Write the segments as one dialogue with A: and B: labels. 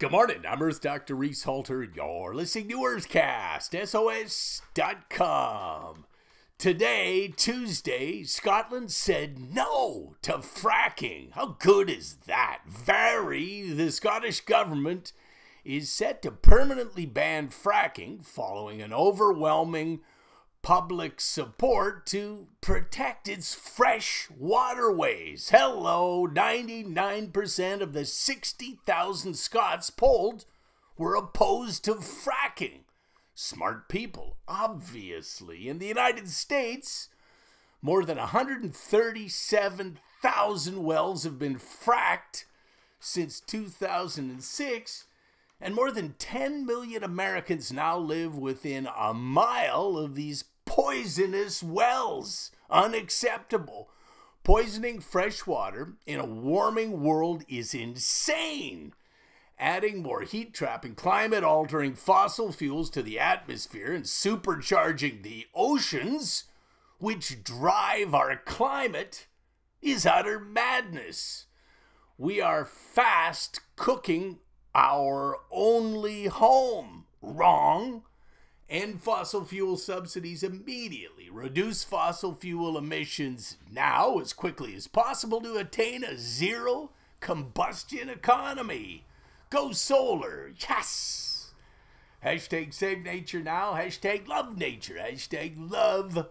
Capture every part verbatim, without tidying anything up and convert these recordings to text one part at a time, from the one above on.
A: Good morning, I'm Earth Doctor Reese Halter. You're listening to Earthcast, S O S dot com. Today, Tuesday, Scotland said no to fracking. How good is that? Very. The Scottish government is set to permanently ban fracking following an overwhelming public support to protect its fresh waterways. Hello, ninety-nine percent of the sixty thousand Scots polled were opposed to fracking. Smart people, obviously. In the United States, more than one hundred thirty-seven thousand wells have been fracked since two thousand six, and more than ten million Americans now live within a mile of these poisonous wells. Unacceptable. Poisoning fresh water in a warming world is insane. Adding more heat-trapping, climate-altering fossil fuels to the atmosphere and supercharging the oceans, which drive our climate, is utter madness. We are fast cooking our only home. Wrong. End fossil fuel subsidies immediately. Reduce fossil fuel emissions now as quickly as possible to attain a zero combustion economy. Go solar. Yes. Hashtag save nature now. Hashtag love nature. Hashtag love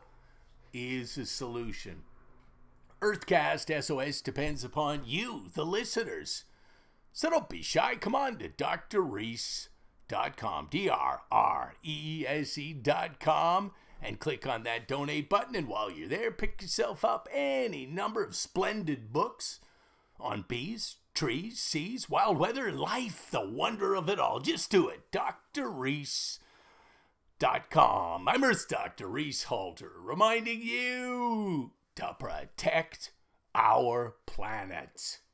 A: is the solution. Earthcast S O S depends upon you, the listeners. So don't be shy. Come on to D R Reese dot com, D R R E E S E dot com, and click on that donate button. And while you're there, pick yourself up any number of splendid books on bees, trees, seas, wild weather, and life, the wonder of it all. Just do it. D R Reese dot com. I'm Earth Doctor Reese Halter, reminding you to protect our planet.